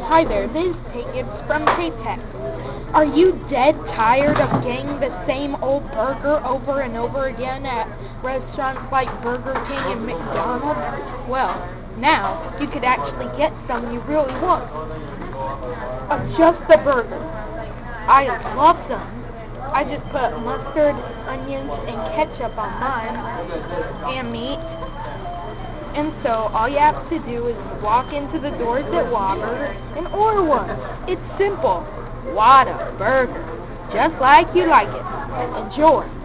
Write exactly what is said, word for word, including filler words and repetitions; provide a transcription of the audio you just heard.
Hi there, this is Tate from TateTech. Are you dead tired of getting the same old burger over and over again at restaurants like Burger King and McDonald's? Well, now you could actually get something you really want. A JustaBurger. I love them. I just put mustard, onions, and ketchup on mine, and meat. And so all you have to do is walk into the doors at WhataBurger and order one. It's simple. WhataBurger. Just like you like it. Enjoy.